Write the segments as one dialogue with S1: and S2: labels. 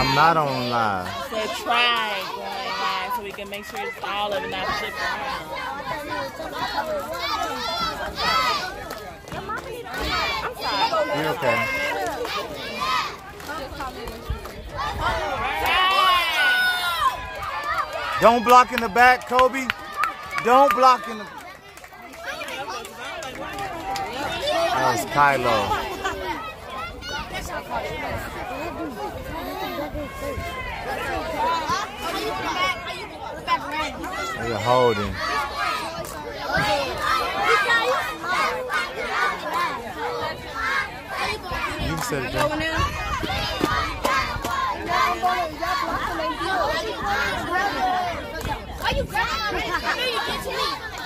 S1: I'm not on live.
S2: So try going live so we can make sure it's all of it not flipped around. I'm sorry.
S1: You're okay. Don't block in the back, Kobe. Don't block in the. That was Kylo. They're holding. You can set it down.
S3: Why you grabbing me? I knew you get to me.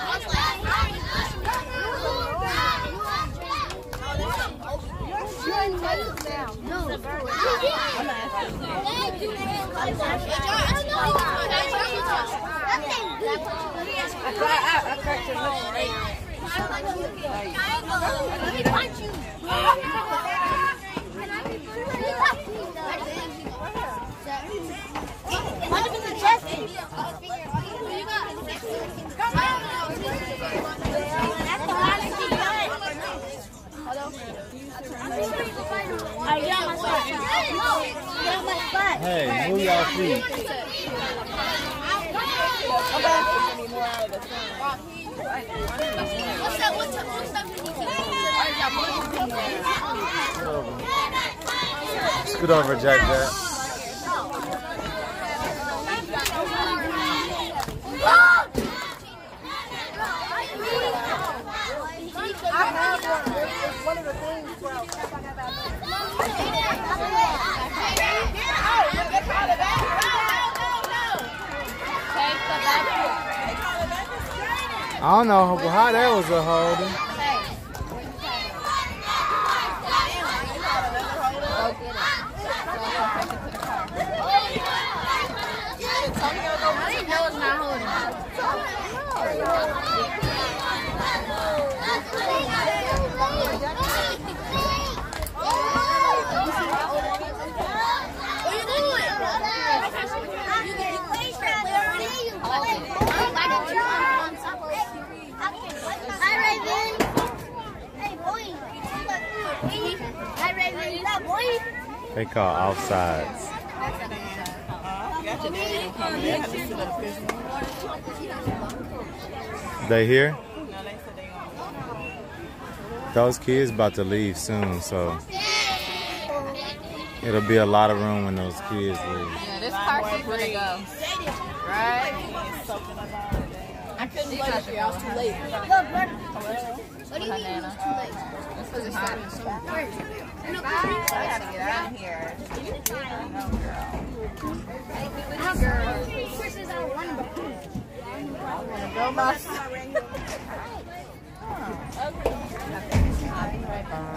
S3: No.
S1: Hey, move y'all feet. Scoot over, Jack.
S3: One of the things where I was talking about.
S1: I don't know how that was a holding.
S3: I didn't know it's not holding.
S1: They call offsides. They here? Those kids about to leave soon, so it'll be a lot of room when those kids leave.
S4: Yeah, this party's gonna go. Right? I couldn't do it. I was too late.
S3: What do you mean it was too late?
S4: This was hot. I gotta get out of here. Go myself. I'll be right back.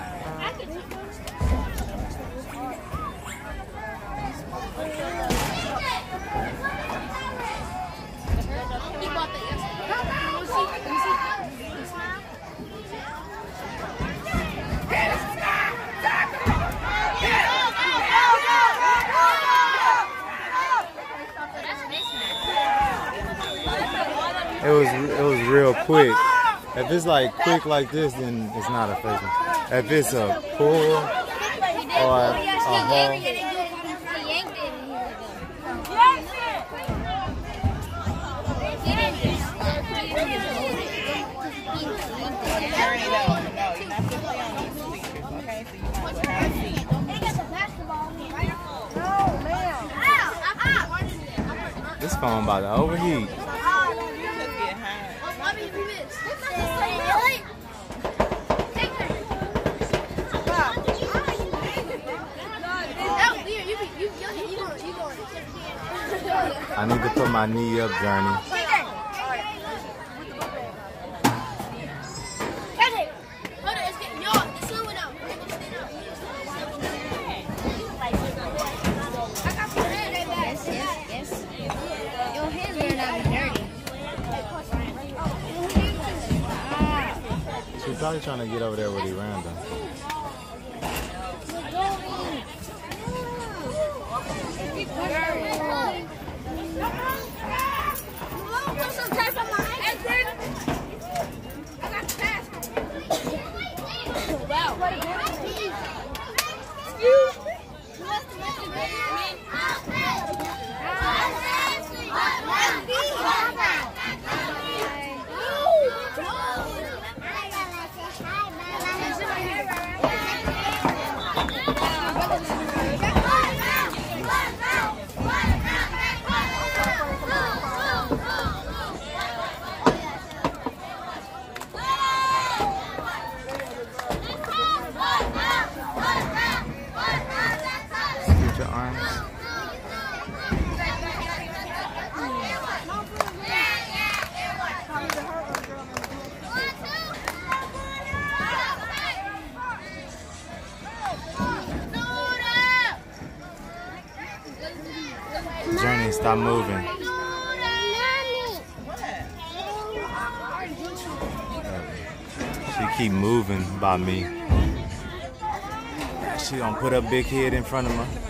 S1: It was real quick. If it's like quick like this, then it's not a fake one. If it's a pull or a haul. This phone about to overheat. I need to put my knee up, Journey. She's probably trying to get over there with Randall. lines. Journey, stop moving. She keep moving by me. She gonna put her big head in front of me.